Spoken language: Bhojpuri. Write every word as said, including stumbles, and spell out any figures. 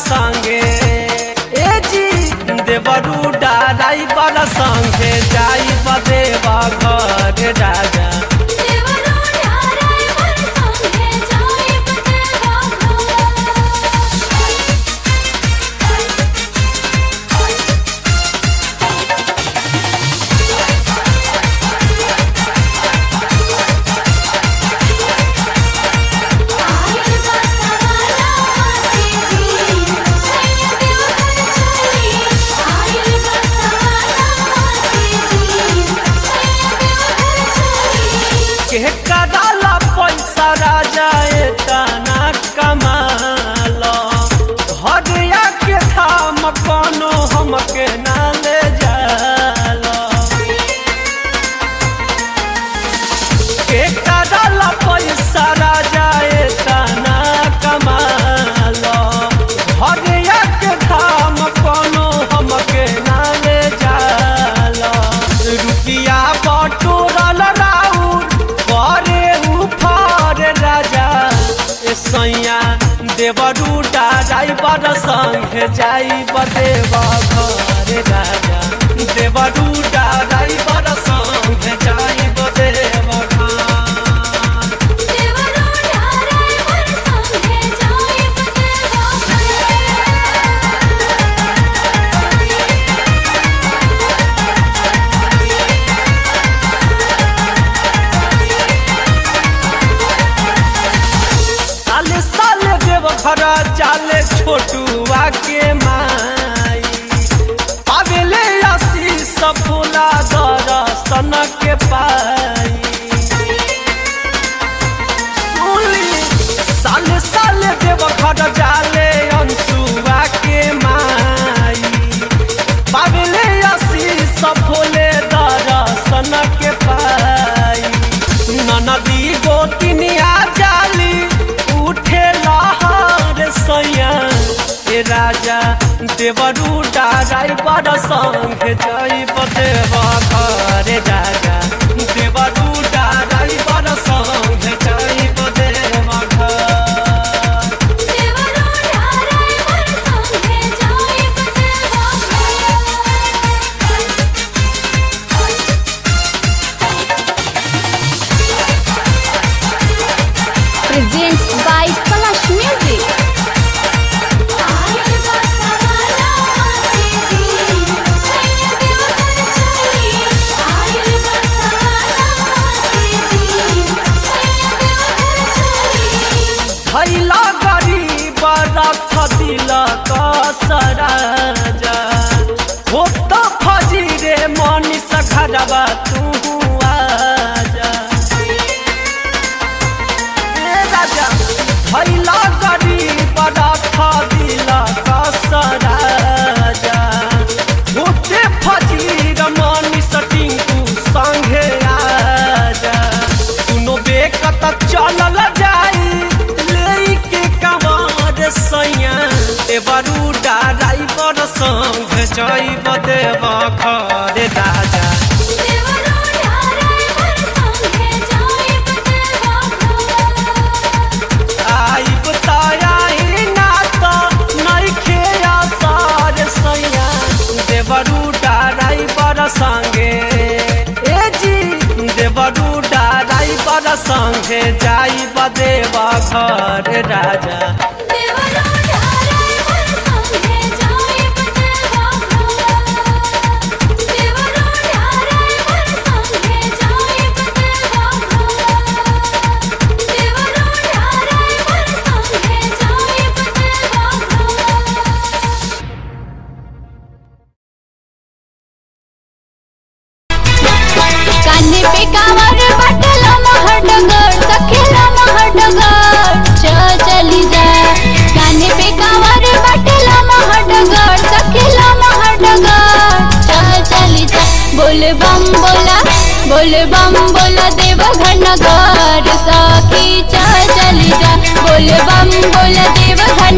संगे ए जी देवरू ड्राइवर संगे जाई बदेवा घर राजा के कदाला पैसा राजा एतना कमाल हरिया के थाम कोनो हमके ना ले जाल के कदाला पैसा राजा एतना कमाल हरिया के थाम कोनो हमके ना ले जाल रुपिया बटोरल सैया देवरू ड्राइवर संगे जाई बदेवा घर राजा देवरू ड्राइवर संगे जाई बदेवा खरा चाले छोटुआ के माई पावेले आशीष फूला दर्शन के पाई सुनी साल साल देव घर जाले अंशुआ के माई पावेले आशीष फूले दर्शन के पाई ननदी गोतिनिया जाली उठे सैया ए राजा देवरू ड्राइवर संगे जाई बदेवा घर राजा देवरू ड्राइवर संगे जाई बदेवा Presents by Kalash Music. भैला गरीब रख दिल कसराजा हो तो फजीरे मनीष घरवा तू आजा ए राजा भैला गरीब रख दिल कसराजा होते फजीर मनीष टिंकू संगे आजा सुनो बेकत चलल जाई सैया देवरू ड्राइवर संगे जाई बदेवा घर राजा आइब तई ना तो नइखे आसार सैया देवरू ड्राइवर संगे ए जी देवरू ड्राइवर संगे जाई बदेवा घर राजा बोल बम बोला देवघर नगर सखी चली जा बोल बम बोला देवघर